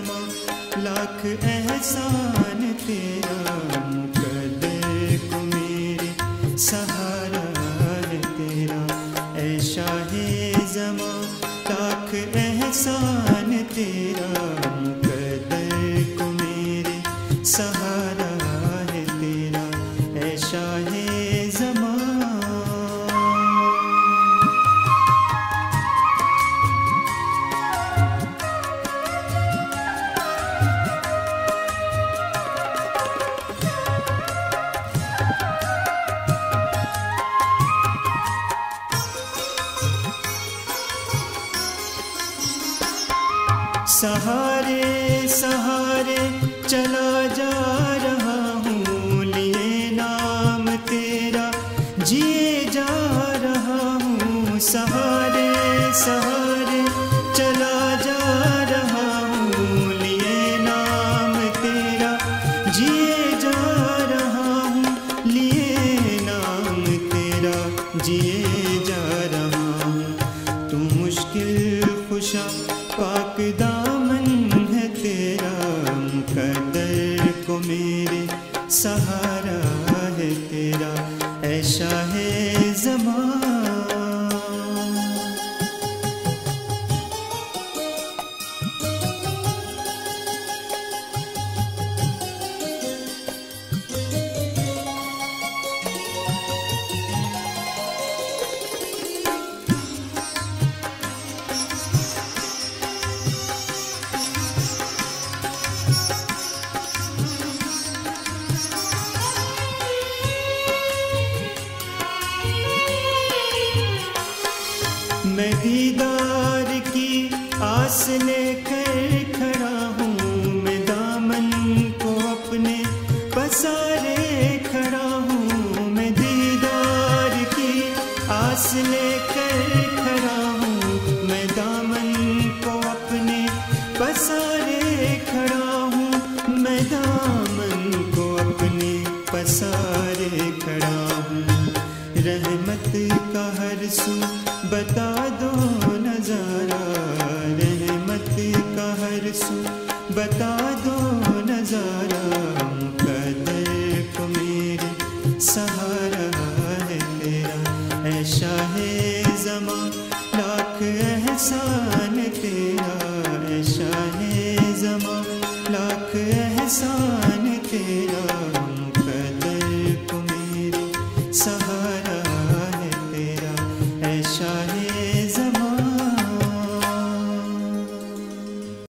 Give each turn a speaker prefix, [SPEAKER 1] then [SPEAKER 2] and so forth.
[SPEAKER 1] ज़मा, लाख एहसान तेरा, मुकद्दर को मेरे सहारा है तेरा। ऐ शाहे ज़मा, लाख एहसान तेरा, मुकद्दर को मेरे सहारा है तेरा। ऐ शाहे ज़मा। सहारे सहारे चला जा रहा हूँ, लिए नाम तेरा जिए जा रहा हूँ। सहारे सहारे चला जा रहा हूँ, लिए नाम तेरा जिए जा रहा हूँ। लिए नाम तेरा जिए जा रहा हूँ। तू मुश्किल खुशा पाक दामन है तेरा, मुकद्दर को मेरे सहारा है तेरा। ऐ शाहे ज़मा। मैं दीदार की आस लेकर खड़ा हूँ, मैं दामन को अपने पसारे खड़ा हूँ। मैं दीदार की आस लेकर खड़ा हूँ, मैं दामन को अपने पसारे खड़ा हूँ। मैं दामन को अपने पसारे खड़ा हूँ। रहमत का हर सू बता दो नज़ारा, रहमत का हर सू बता दो नज़ारा। मुकद्दर को मेरे सहारा है तेरा। ऐ शाहे ज़मा, लाख एहसान तेरा। ऐ शाहे ज़मा, लाख एहसान तेरा।